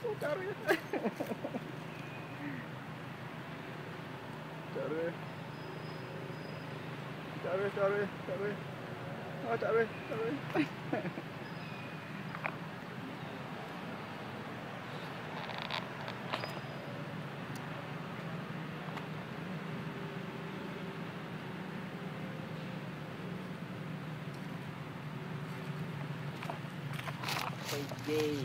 Cari. Cari. Cari. Oh, cari. OMG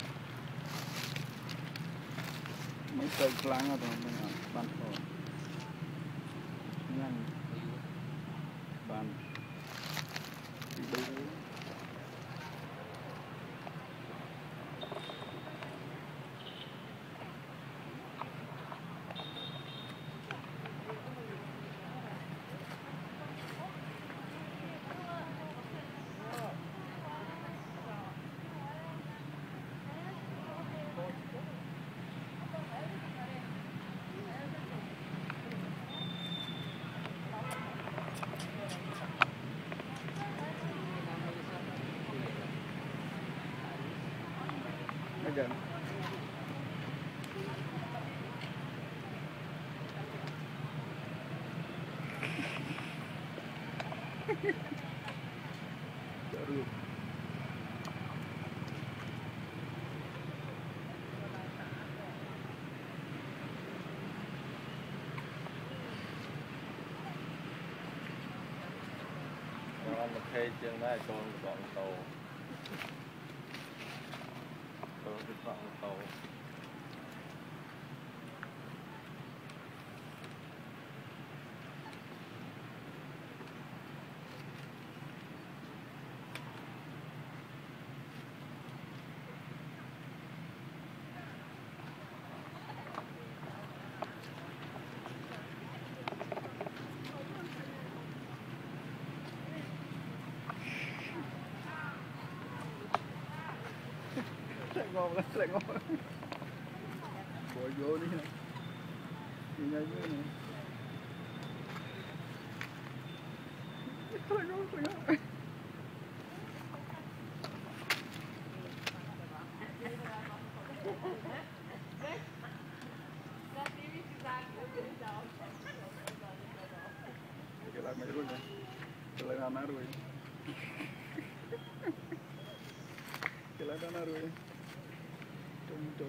mấy cây lăng ở trong bàn phở nhanh bàn đi đâu again. Baru. Nó một khay trên đây con gọn tàu cái gọn tàu Lại ngon bồi vô đi này đi ngay dưới này lại ngon cái lá mấy luôn này cái lá nào rồi cái lá đó rồi trùng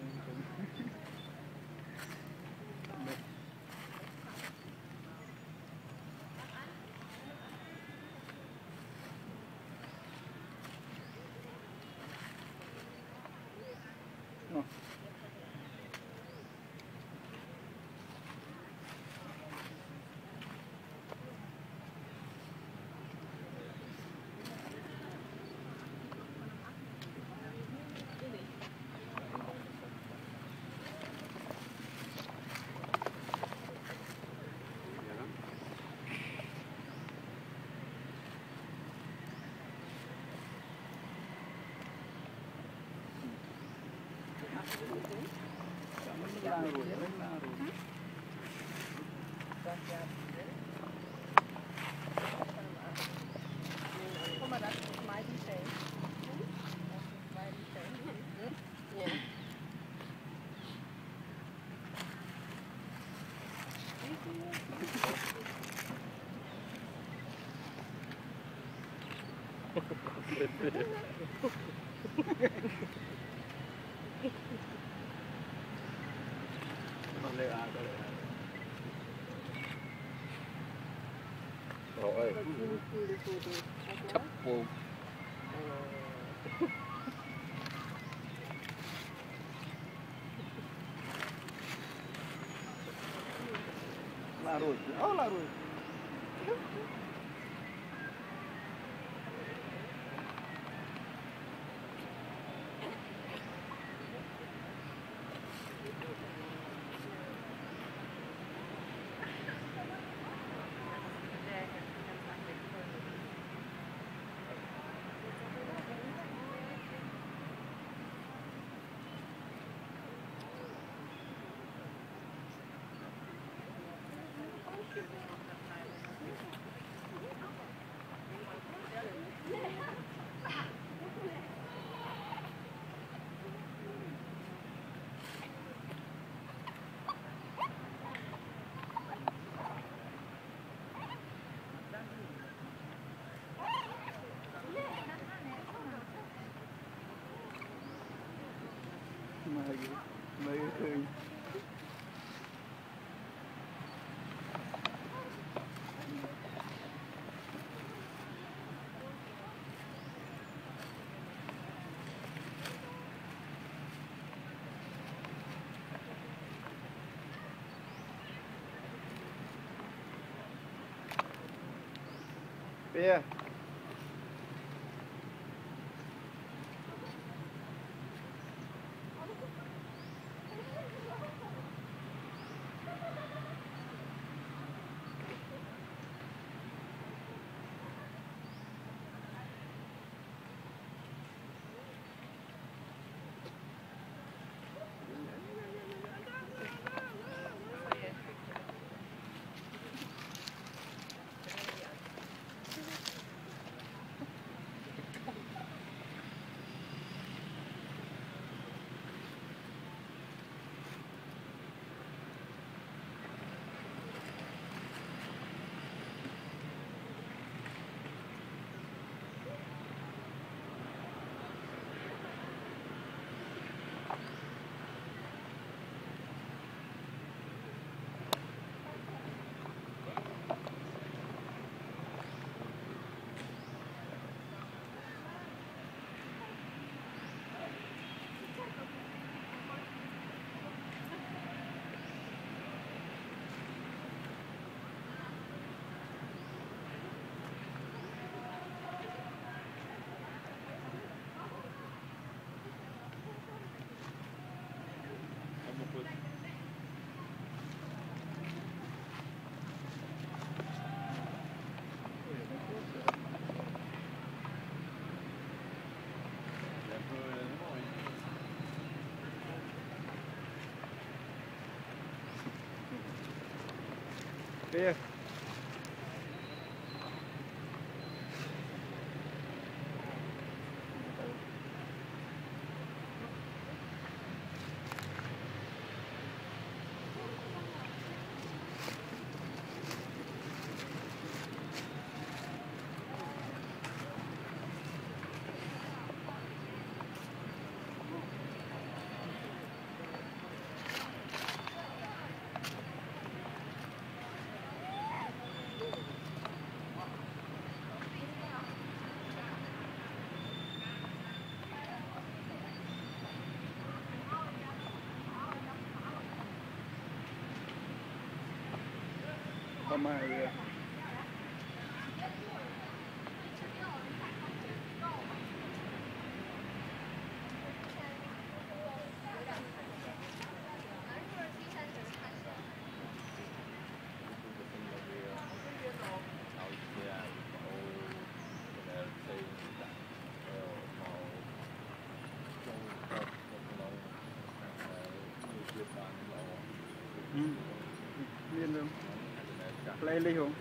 rồi chấp vô là rồi là rồi Thank you. mấy khơi bia bia mai liên luôn lấy ly không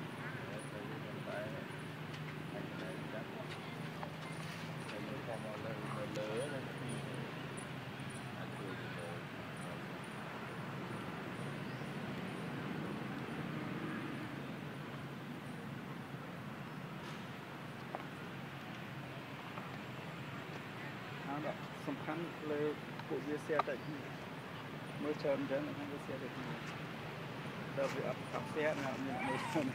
đó sầm khăn lấy bộ bia xe tại mới chờn chứ không có xe được đâu bị ập cặp xe nào như mới chờn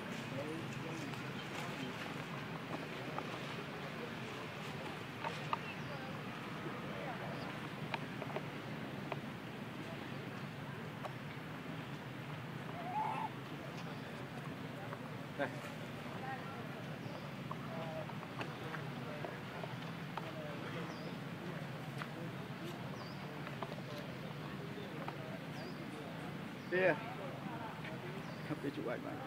đây bia đi chụp ảnh này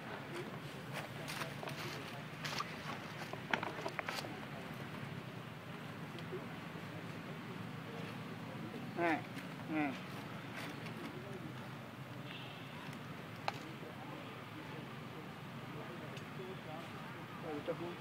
cho hút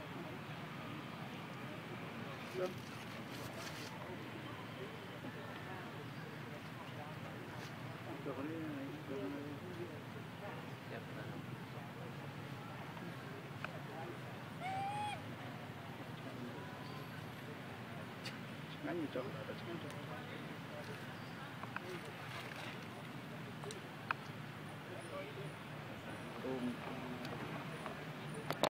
ngắn như chỗ